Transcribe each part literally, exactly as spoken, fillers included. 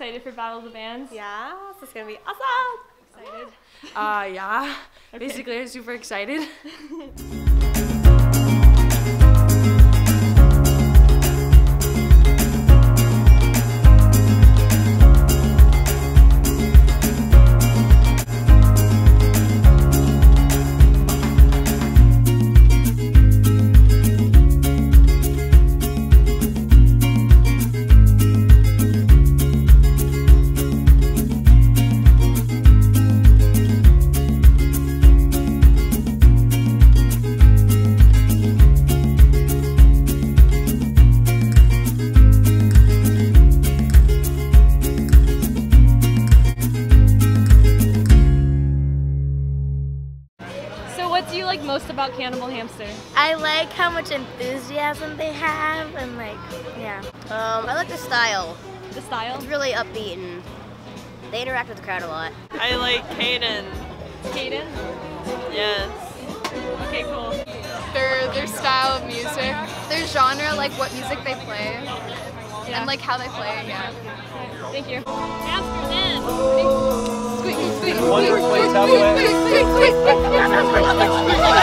excited for Battle of the Bands? Yeah, this is gonna be awesome. Excited? Uh, yeah. Okay. Basically, I'm super excited. What do you like most about Cannibal Hamster? I like how much enthusiasm they have, and like, yeah. Um, I like the style. The style? It's really upbeat and they interact with the crowd a lot. I like Caden. Caden? Yes. Okay, cool. Their their style of music, their genre, like what music they play, Yeah. and like how they play. Yeah. Okay, thank you. Hamsters in. Squeak, squeak, squeak, One squeak, more place, squeak, out of the way. squeak, squeak, squeak, squeak, squeak.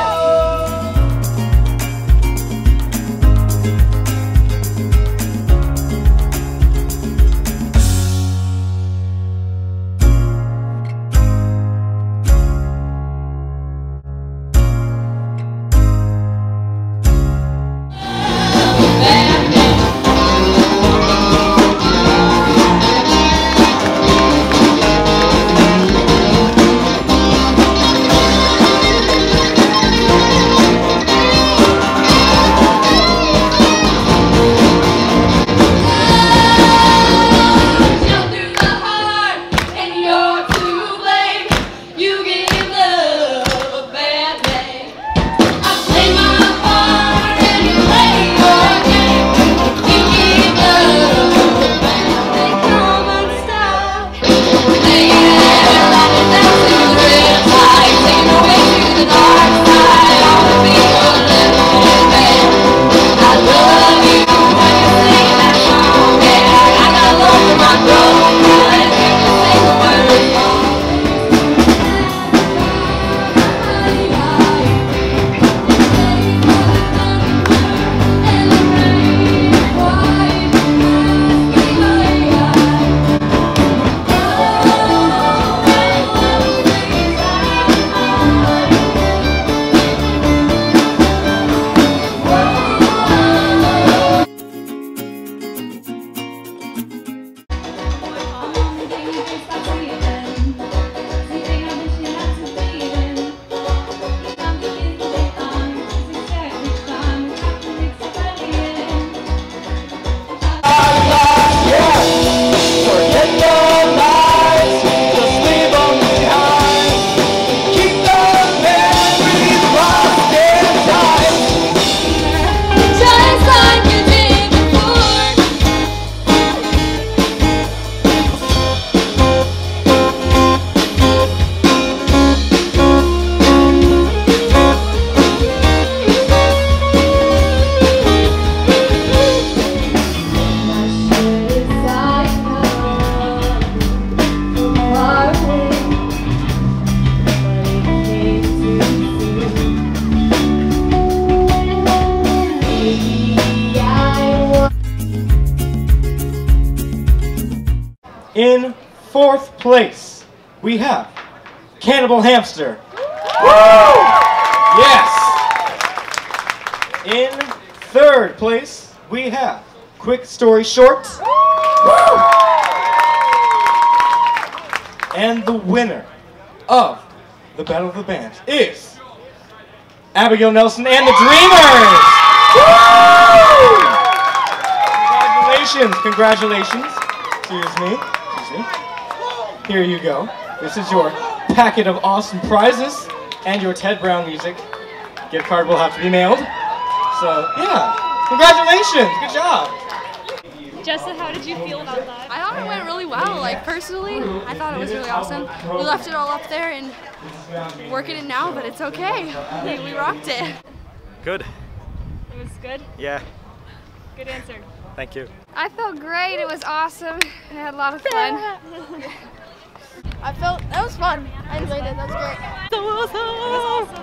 In fourth place, we have Cannibal Hamster. Yes. In third place, we have Quick Story Short. And the winner of the Battle of the Bands is Abigail Nelson and the Dreamers. Congratulations, congratulations. Excuse me. Excuse me. Here you go. This is your packet of awesome prizes and your Ted Brown music. Gift card will have to be mailed. So, yeah. Congratulations. Good job. Jessa, how did you feel about that? I thought it went really well. Like personally, I thought it was really awesome. We left it all up there and working it now, but it's okay. We, we rocked it. Good. It was good? Yeah. Good answer. Thank you. I felt great. It was awesome. I had a lot of fun. I felt that was fun. I enjoyed it. That was great. It was awesome.